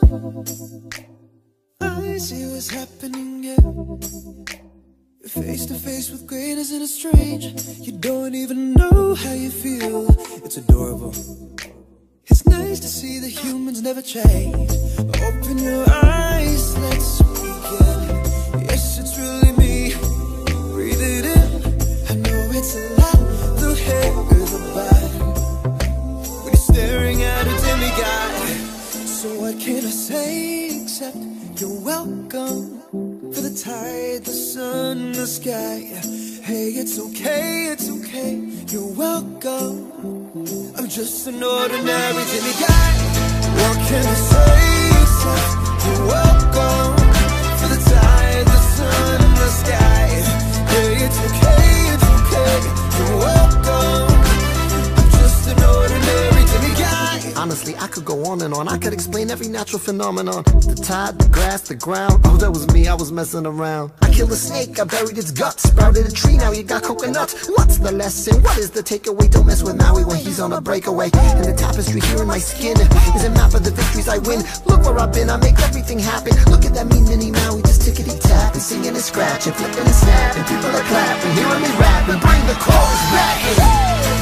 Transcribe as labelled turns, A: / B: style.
A: I see what's happening, yeah. You're face to face with greatness and it's strange. You don't even know how you feel. It's adorable. It's nice to see that humans never change. Open your eyes, let's begin. Yes, it's really me. Breathe it in. I know it's a lot, the hair, the body. When you're staring at a demigod. So what can I say except you're welcome. For the tide, the sun, the sky. Hey, it's okay, you're welcome. I'm just an ordinary demigod. What can I say except you're welcome. For the tide, the sun, the sky. Hey, it's okay, you're welcome. I'm just an ordinary demigod.
B: Honestly, I could go on and on. I could explain every natural phenomenon. The tide, the grass, the ground. Oh, that was me, I was messing around. I killed a snake, I buried its guts. Sprouted a tree, now you got coconuts. What's the lesson? What is the takeaway? Don't mess with Maui when he's on a breakaway. And the tapestry here in my skin is a map of the victories I win. Look where I've been, I make everything happen. Look at that mean mini Maui, just tickety-tap and singing and scratching, flipping and snapping. People are clapping, hearing me rapping. Bring the chorus back in.